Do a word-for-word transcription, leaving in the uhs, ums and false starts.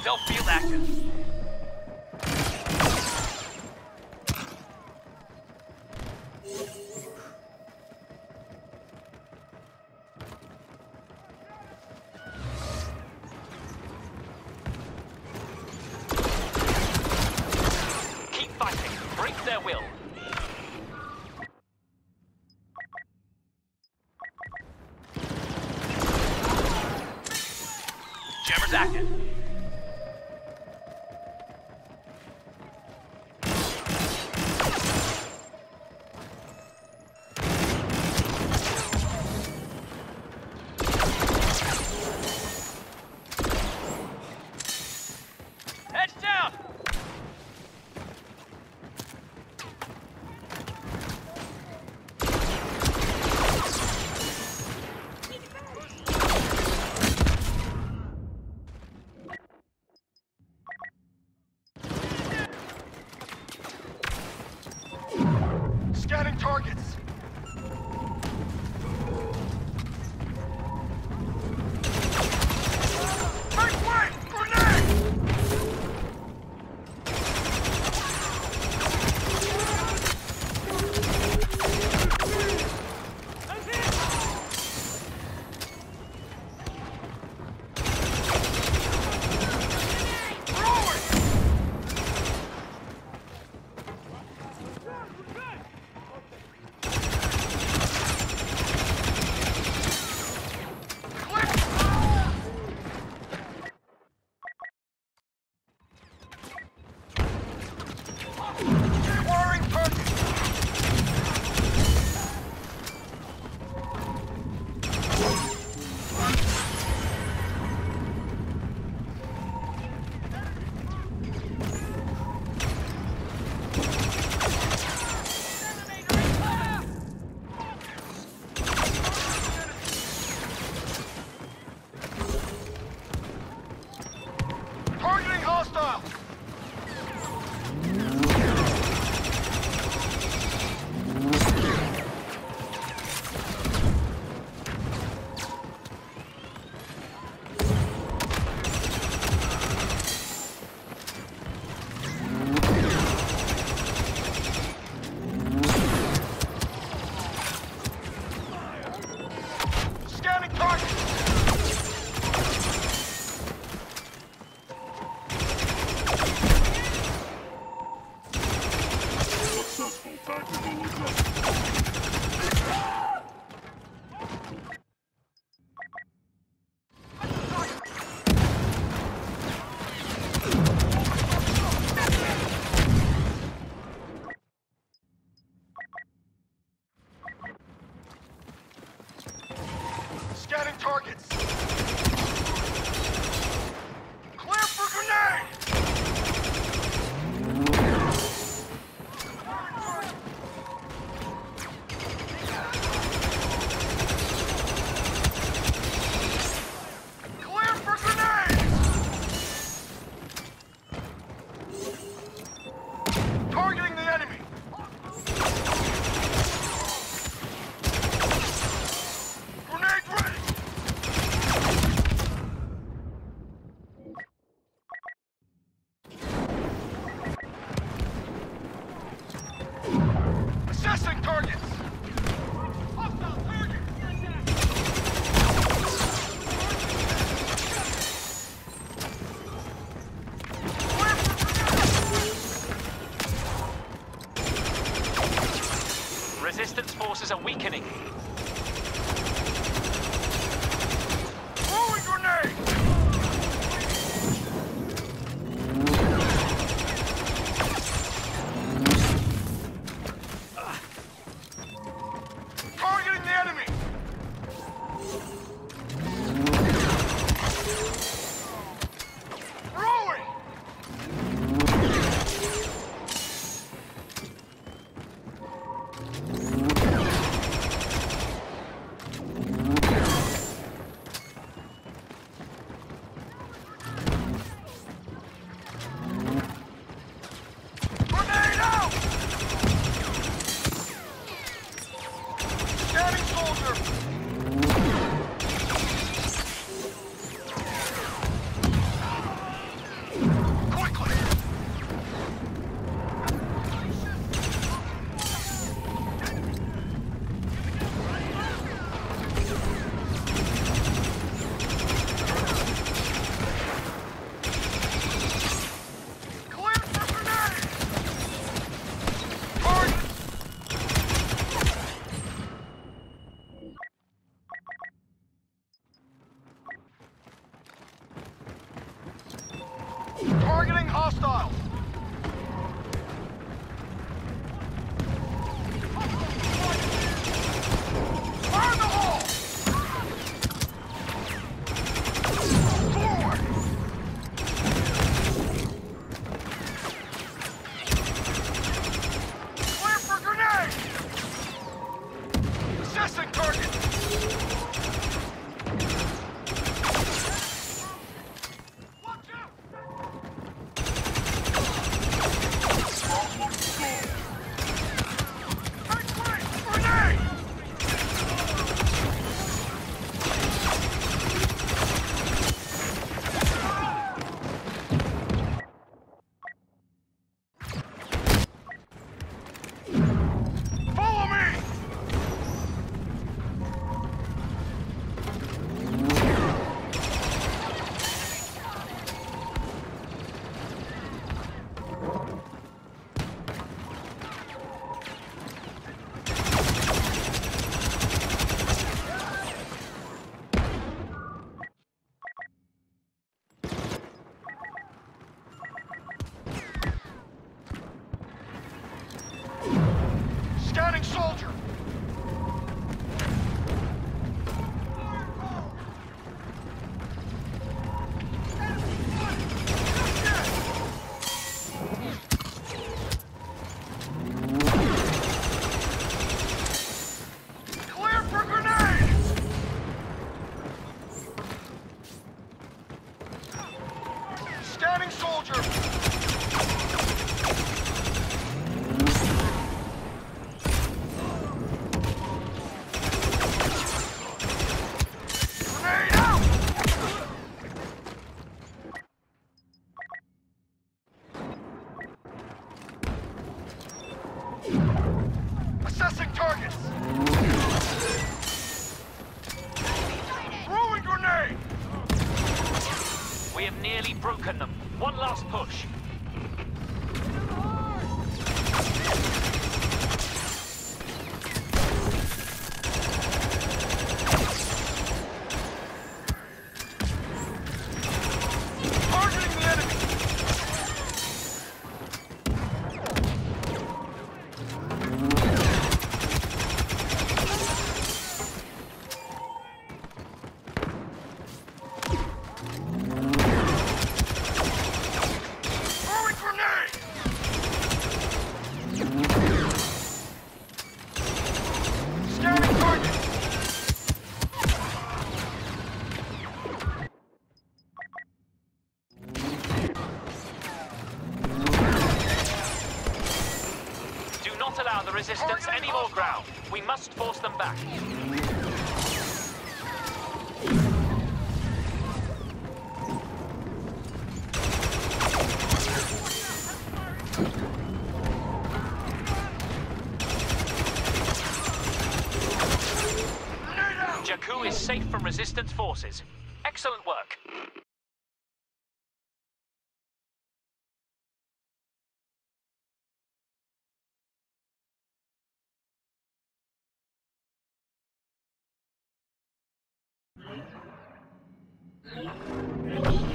Stealth field active. Keep fighting. Break their will. Jammers active. Heads down! Scanning targets. Make way! Grenade! Acquiring target. Targeting hostile. Scanning target. Successful tactical adjustment. Scanning targets. Clear for grenade! Clear for grenade! Targeting the enemy. Grenade ready! Assessing targets! Hostile target! Clear for grenade! Resistance forces are weakening. Throwing grenade! Targeting the enemy! Throwing! hostiles! Fire in the hole! Forward! Clear for grenade! Assessing target! Watch out! Take point! Grenade! Follow me! Scanning soldier! Clear for grenade! Scanning soldier! Grenade out! Assessing targets! Throwing grenade! We have nearly broken them. One last push. Targeting the enemy! Throwing grenade! Scanning target! Do not allow the resistance any more ground. We must force them back. Grenade out! Jakku is safe from resistance forces. Excellent work. Thank you.